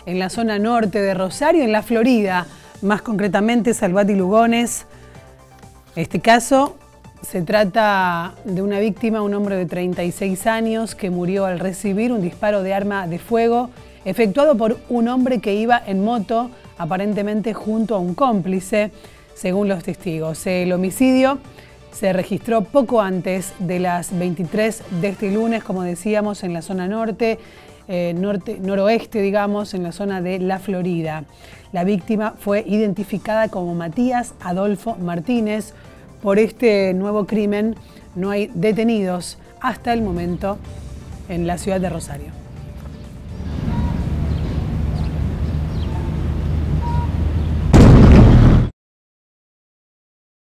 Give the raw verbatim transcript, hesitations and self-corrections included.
en la zona norte de Rosario, en la Florida, más concretamente Salvat y Lugones. En este caso se trata de una víctima, un hombre de treinta y seis años, que murió al recibir un disparo de arma de fuego efectuado por un hombre que iba en moto, aparentemente junto a un cómplice, según los testigos. El homicidio se registró poco antes de las veintitrés de este lunes, como decíamos, en la zona norte, eh, norte, noroeste, digamos, en la zona de la Florida. La víctima fue identificada como Matías Adolfo Martínez. Por este nuevo crimen no hay detenidos hasta el momento en la ciudad de Rosario.